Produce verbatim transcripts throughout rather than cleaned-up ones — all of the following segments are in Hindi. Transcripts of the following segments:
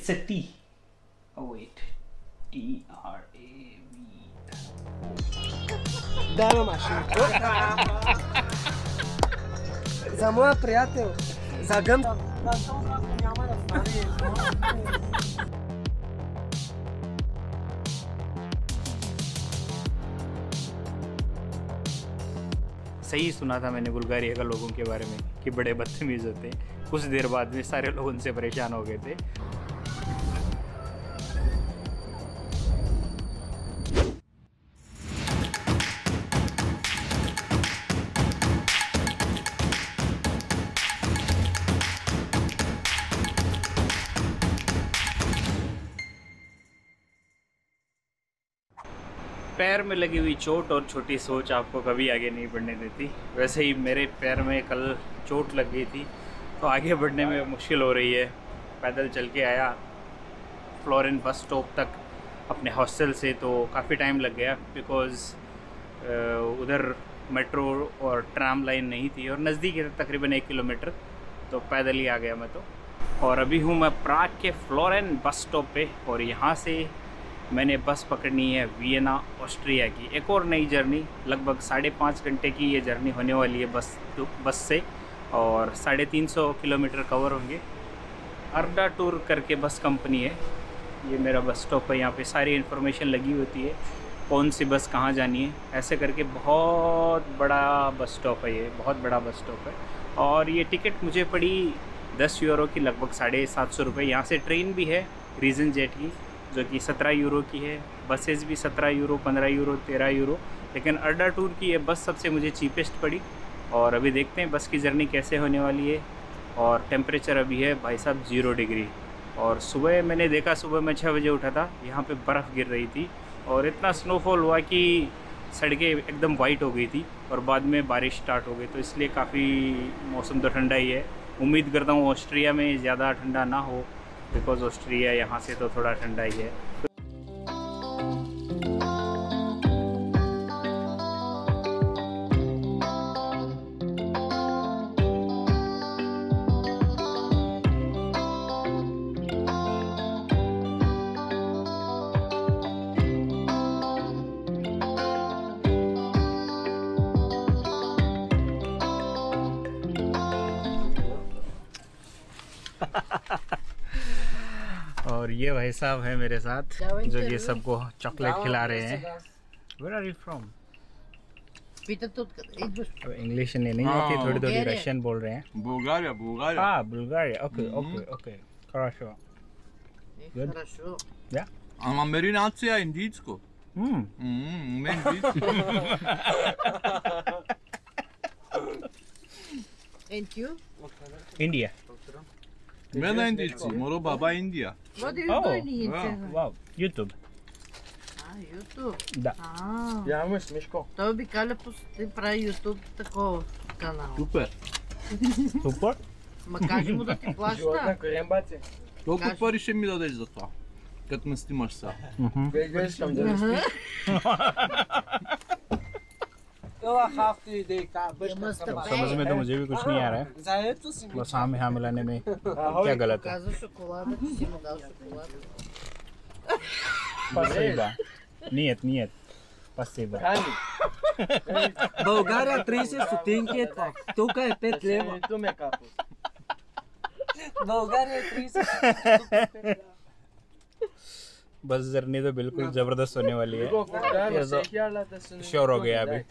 It's a T. Oh wait, T R A V. Dano mašinko. Za moja prijatelj. Za gam. सही सुना था मैंने बुल्गारिया का लोगों के बारे में कि बड़े बदतमीज होते हैं। कुछ देर बाद में सारे लोग उनसे परेशान हो गए थे। पैर में लगी हुई चोट और छोटी सोच आपको कभी आगे नहीं बढ़ने देती। वैसे ही मेरे पैर में कल चोट लग गई थी तो आगे बढ़ने में मुश्किल हो रही है। पैदल चल के आया फ्लोरेन बस स्टॉप तक अपने हॉस्टल से, तो काफ़ी टाइम लग गया बिकॉज़ उधर मेट्रो और ट्राम लाइन नहीं थी और नज़दीक है तकरीबन एक किलोमीटर, तो पैदल ही आ गया मैं तो। और अभी हूँ मैं प्राग के फ्लोरेन बस स्टॉप पे और यहाँ से मैंने बस पकड़नी है वियना ऑस्ट्रिया की। एक और नई जर्नी, लगभग साढ़े पाँच घंटे की ये जर्नी होने वाली है बस बस से, और साढ़े तीन सौ किलोमीटर कवर होंगे। अर्डा टूर करके बस कंपनी है, ये मेरा बस स्टॉप है। यहाँ पे सारी इन्फॉर्मेशन लगी होती है, कौन सी बस कहाँ जानी है, ऐसे करके बहुत बड़ा बस स्टॉप है ये, बहुत बड़ा बस स्टॉप है। और ये टिकट मुझे पड़ी दस यूरो की, लगभग साढ़े सात सौ रुपये। यहाँ से ट्रेन भी है रीजन जेट की जो कि सत्रह यूरो की है, बसेस भी सत्रह यूरो, पंद्रह यूरो, तेरह यूरो, लेकिन अर्डा टूर की ये बस सबसे मुझे चीपेस्ट पड़ी। और अभी देखते हैं बस की जर्नी कैसे होने वाली है। और टेम्परेचर अभी है भाई साहब जीरो डिग्री। और सुबह मैंने देखा, सुबह मैं छः बजे उठा था, यहाँ पे बर्फ़ गिर रही थी और इतना स्नोफॉल हुआ कि सड़कें एकदम वाइट हो गई थी और बाद में बारिश स्टार्ट हो गई, तो इसलिए काफ़ी मौसम तो ठंडा ही है। उम्मीद करता हूँ ऑस्ट्रिया में ज़्यादा ठंडा ना हो, बिकॉज ऑस्ट्रिया यहाँ से तो थोड़ा ठंडा ही है। और ये भाई साहब है मेरे साथ जो ये सबको चॉकलेट खिला रहे हैं। Where are you from? English नहीं आती, थोड़ी थोड़ी रशियन बोल रहे हैं। Bulgaria, Bulgaria. हाँ, Bulgaria. Okay okay okay, хорошо. Good. Yeah. Ама мери нация индийско. Hmm. Мм, мен индийско. And you? India. Мен индийци, моро баба Индия. What do you Oh, do in India? Wow, YouTube. А, YouTube. Да. А, Ямаш, Мишко. той обикаля посети прави YouTube такова канал. Супер. Супер. Ма кажи му да ти Живот плаща. на корембаци. Колку Кажи. пари ще ми дадеш за това? Като ме снимаш сега. Вие гледаш към да не спиш. Това хафти дейка, бъжка समझ में तो मुझे भी कुछ नहीं आ रहा है, Заето си ми. बस हाँ में हाँ मिलाने में क्या गलत है। Каза шоколада, ти си му дал шоколада. Спасибо. Нет, нет. Спасибо. Кани. България трийсет стотинки е това. Тук е пет лева. Ту ме капо. България трийсет стотинки. बस जर्नी तो बिल्कुल जबरदस्त होने वाली है, ये तो श्योर हो गया अभी।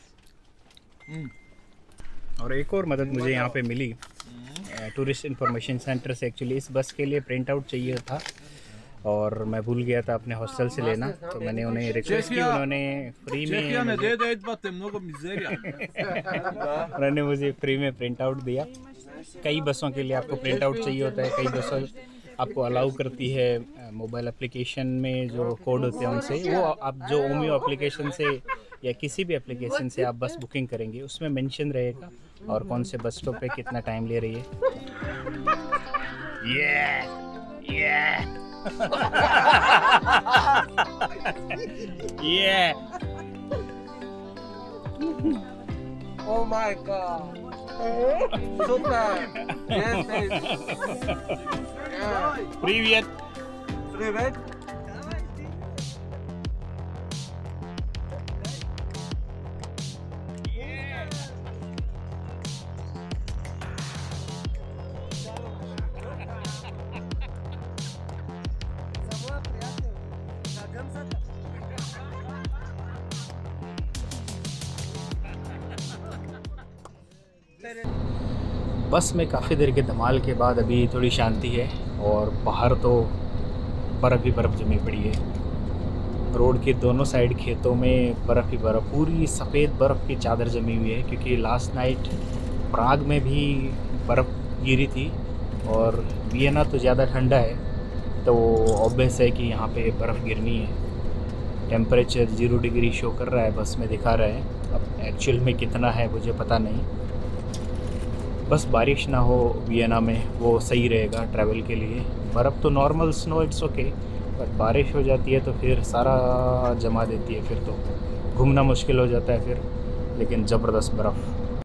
और एक और मदद मुझे यहाँ पे मिली टूरिस्ट इंफॉर्मेशन सेंटर से। एक्चुअली इस बस के लिए प्रिंट आउट चाहिए था और मैं भूल गया था अपने हॉस्टल से लेना, तो मैंने उन्हें रिक्वेस्ट की, उन्होंने फ्री Чехия не में дай да идвате, много мизерия. उन्होंने मुझे फ्री में प्रिंट आउट दिया। कई बसों के लिए आपको प्रिंट आउट चाहिए होता है, कई बसों आपको अलाउ करती है मोबाइल एप्लीकेशन में जो कोड होते हैं उनसे। वो आप जो ओमियो एप्लीकेशन से या किसी भी एप्लीकेशन से आप बस बुकिंग करेंगे उसमें मेंशन रहेगा और कौन से बस स्टॉप पे कितना टाइम ले रही है। yeah! Yeah! yeah! Oh my god. Super. Yes, yes. Yeah. Привет! बस में काफ़ी देर के धमाल के बाद अभी थोड़ी शांति है और बाहर तो बर्फ़ ही बर्फ़ जमी पड़ी है। रोड के दोनों साइड खेतों में बर्फ़ ही बर्फ़, पूरी सफ़ेद बर्फ़ की चादर जमी हुई है, क्योंकि लास्ट नाइट प्राग में भी बर्फ़ गिरी थी और वियना तो ज़्यादा ठंडा है, तो ऑब्वियस है कि यहाँ पे बर्फ़ गिरनी है। टेम्परेचर ज़ीरो डिग्री शो कर रहा है, बस में दिखा रहा है। अब एक्चुअल में कितना है मुझे पता नहीं, बस बारिश ना हो वियना में वो सही रहेगा ट्रैवल के लिए। बर्फ़ तो नॉर्मल स्नो इट्स ओके, पर बारिश हो जाती है तो फिर सारा जमा देती है, फिर तो घूमना मुश्किल हो जाता है फिर। लेकिन ज़बरदस्त बर्फ़।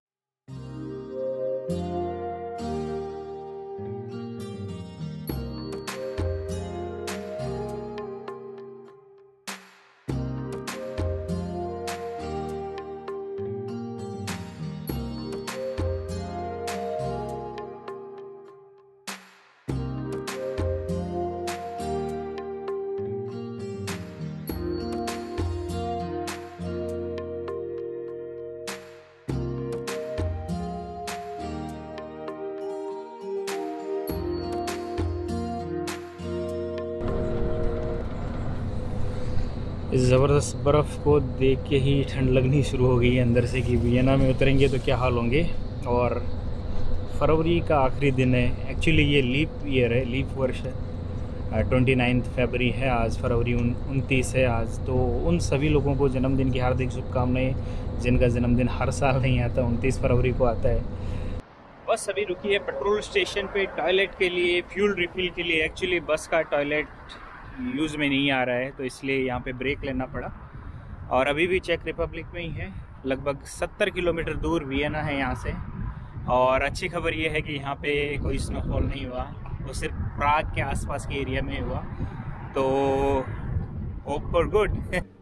इस ज़बरदस्त बर्फ़ को देख के ही ठंड लगनी शुरू हो गई है अंदर से कि वियना में उतरेंगे तो क्या हाल होंगे। और फरवरी का आखिरी दिन है, एक्चुअली ये लीप ईयर है, लीप वर्ष है। ट्वेंटी नाइन्थ फरवरी है आज, फरवरी उनतीस है आज। तो उन सभी लोगों को जन्मदिन की हार्दिक शुभकामनाएं जिनका जन्मदिन हर साल नहीं आता, उनतीस फरवरी को आता है। बस अभी रुकी है पेट्रोल स्टेशन पे टॉयलेट के लिए, फ्यूल रिफिल के लिए। एक्चुअली बस का टॉयलेट यूज़ में नहीं आ रहा है, तो इसलिए यहाँ पे ब्रेक लेना पड़ा। और अभी भी चेक रिपब्लिक में ही है, लगभग सत्तर किलोमीटर दूर वियना है यहाँ से। और अच्छी खबर ये है कि यहाँ पे कोई स्नोफॉल नहीं हुआ, वो सिर्फ प्राग के आसपास के एरिया में हुआ, तो hope for good.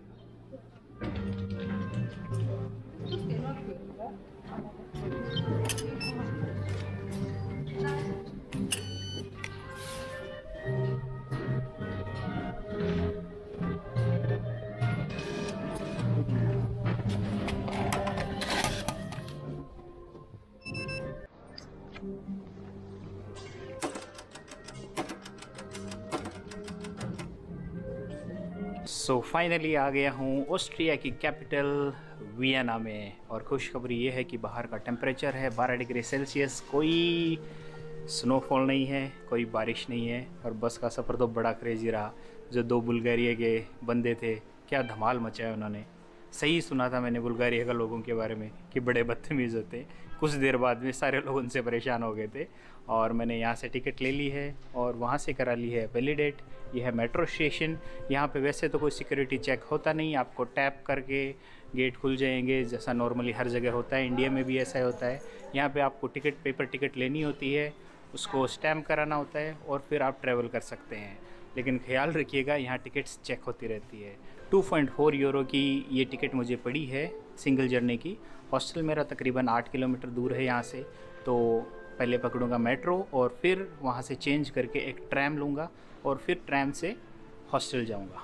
So so, finally आ गया हूँ ऑस्ट्रिया की कैपिटल वियना में। और खुशखबरी ये है कि बाहर का टेम्परेचर है बारह डिग्री सेल्सियस, कोई स्नोफॉल नहीं है, कोई बारिश नहीं है। और बस का सफ़र तो बड़ा क्रेजी रहा। जो दो बुल्गारिया के बंदे थे, क्या धमाल मचाया उन्होंने। सही सुना था मैंने बुल्गारिया के लोगों के बारे में कि बड़े बदतमीज़ होते। कुछ देर बाद में सारे लोग उनसे परेशान हो गए थे। और मैंने यहाँ से टिकट ले ली है और वहाँ से करा ली है वैलिडेट। यह है मेट्रो स्टेशन। यहाँ पे वैसे तो कोई सिक्योरिटी चेक होता नहीं, आपको टैप करके गेट खुल जाएंगे जैसा नॉर्मली हर जगह होता है। इंडिया में भी ऐसा ही होता है। यहाँ पे आपको टिकट, पेपर टिकट लेनी होती है, उसको स्टैम्प कराना होता है और फिर आप ट्रैवल कर सकते हैं। लेकिन ख्याल रखिएगा यहाँ टिकट्स चेक होती रहती है। टू पॉइंट फोर यूरो की ये टिकट मुझे पड़ी है सिंगल जर्नी की। हॉस्टल मेरा तकरीबन आठ किलोमीटर दूर है यहाँ से, तो पहले पकड़ूंगा मेट्रो और फिर वहाँ से चेंज करके एक ट्रैम लूँगा और फिर ट्रैम से हॉस्टल जाऊँगा।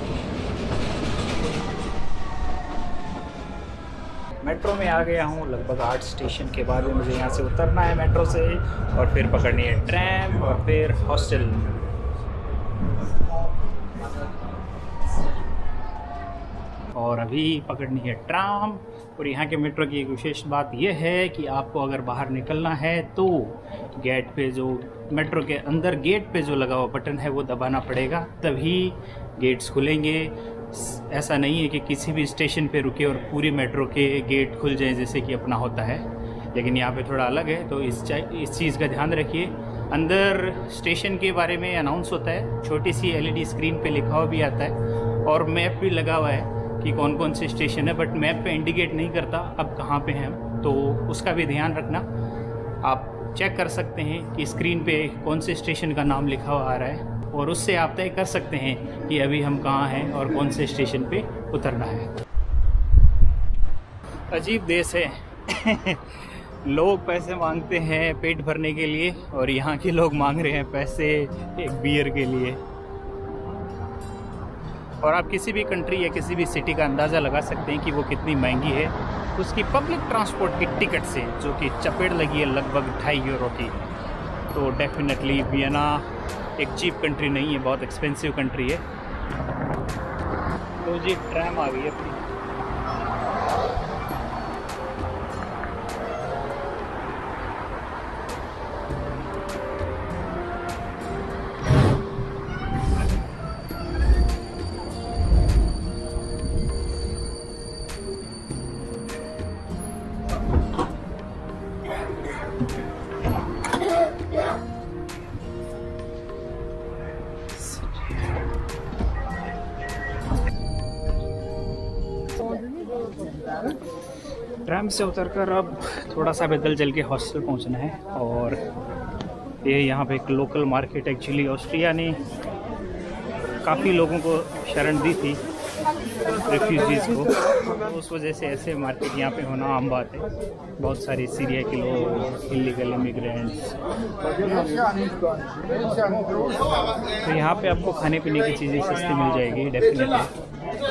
मेट्रो में आ गया हूँ। लगभग आठ स्टेशन के बाद मुझे यहाँ से उतरना है मेट्रो से और फिर पकड़नी है ट्रैम और फिर हॉस्टल। और अभी पकड़नी है ट्राम। और यहाँ के मेट्रो की एक विशेष बात यह है कि आपको अगर बाहर निकलना है तो गेट पे, जो मेट्रो के अंदर गेट पे जो लगा हुआ बटन है वो दबाना पड़ेगा, तभी गेट्स खुलेंगे। ऐसा नहीं है कि किसी भी स्टेशन पे रुके और पूरी मेट्रो के गेट खुल जाए जैसे कि अपना होता है, लेकिन यहाँ पे थोड़ा अलग है। तो इस इस चीज़ का ध्यान रखिए। अंदर स्टेशन के बारे में अनाउंस होता है, छोटी सी एलईडी स्क्रीन पे लिखा हुआ भी आता है और मैप भी लगा हुआ है कि कौन कौन से स्टेशन है, बट मैप पे इंडिकेट नहीं करता अब कहाँ पे हैं, तो उसका भी ध्यान रखना। आप चेक कर सकते हैं कि स्क्रीन पे कौन से स्टेशन का नाम लिखा हुआ आ रहा है और उससे आप तय कर सकते हैं कि अभी हम कहाँ हैं और कौन से स्टेशन पे उतरना है। अजीब देश है लोग पैसे मांगते हैं पेट भरने के लिए और यहाँ के लोग मांग रहे हैं पैसे एक बियर के लिए। और आप किसी भी कंट्री या किसी भी सिटी का अंदाज़ा लगा सकते हैं कि वो कितनी महंगी है उसकी पब्लिक ट्रांसपोर्ट की टिकट से, जो कि चपेट लगी है लगभग ढाई यूरो की। तो डेफिनेटली वियना एक चीप कंट्री नहीं है, बहुत एक्सपेंसिव कंट्री है। तो जी ट्रैम आ गई है अपनी। ट्रैम से उतरकर अब थोड़ा सा पैदल चल के हॉस्टल पहुंचना है। और ये यहाँ पे एक लोकल मार्केट, एक्चुअली ऑस्ट्रिया ने काफ़ी लोगों को शरण दी थी, रेफ्यूजीज़ को, तो उस वजह से ऐसे मार्केट यहाँ पे होना आम बात है। बहुत सारे सीरिया के लोग, इलीगल इमिग्रेंट्स, तो यहाँ पे आपको खाने पीने की चीज़ें सस्ती मिल जाएगी डेफिनेटली।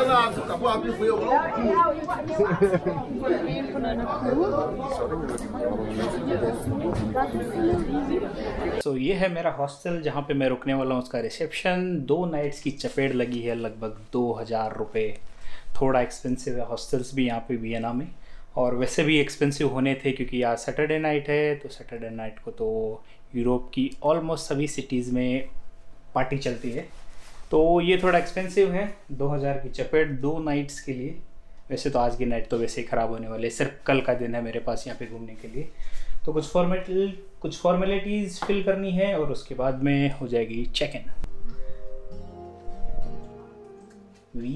तो ये है मेरा हॉस्टल जहाँ पे मैं रुकने वाला हूँ। उसका रिसेप्शन, दो नाइट्स की चपेट लगी है लगभग दो हज़ार रुपये। थोड़ा एक्सपेंसिव है हॉस्टल्स भी यहाँ पे वियना में, और वैसे भी एक्सपेंसिव होने थे क्योंकि आज सैटरडे नाइट है। तो सैटरडे नाइट को तो यूरोप की ऑलमोस्ट सभी सिटीज़ में पार्टी चलती है, तो ये थोड़ा एक्सपेंसिव है। दो हज़ार की चपेट दो नाइट्स के लिए। वैसे तो आज की नाइट तो वैसे ही ख़राब होने वाले, सिर्फ कल का दिन है मेरे पास यहाँ पे घूमने के लिए। तो कुछ फॉर्मेलिटी कुछ फॉर्मेलिटीज़ फिल करनी है और उसके बाद में हो जाएगी check in. V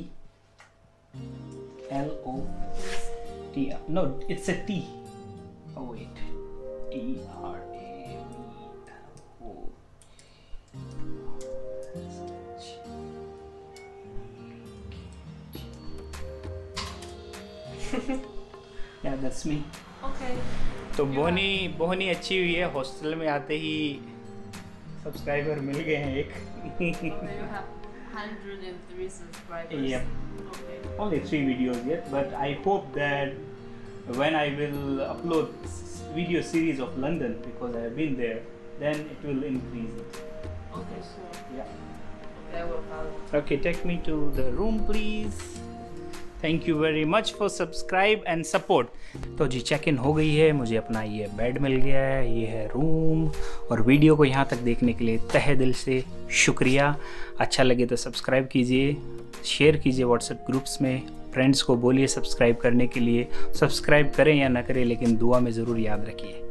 L O T R, no it's a T, oh wait, T R A V O. Yeah, that's me. Okay. तो बोनी बोनी अच्छी हुई है, हॉस्टल में आते ही सब्सक्राइबर मिल गए हैं एक। You have one hundred three subscribers. Yeah. Okay. Only three videos yet, but I hope that when I will upload s- video series of London, because I have been there, then it will increase it. Okay, sure. Yeah. Okay, I will follow. Okay, take me to the room please. Thank you very much for subscribe and support. तो जी चेक इन हो गई है, मुझे अपना ये बेड मिल गया है, ये है रूम। और वीडियो को यहाँ तक देखने के लिए तहे दिल से शुक्रिया। अच्छा लगे तो सब्सक्राइब कीजिए, शेयर कीजिए व्हाट्सएप ग्रुप्स में, फ्रेंड्स को बोलिए सब्सक्राइब करने के लिए। सब्सक्राइब करें या ना करें, लेकिन दुआ में ज़रूर याद रखिए।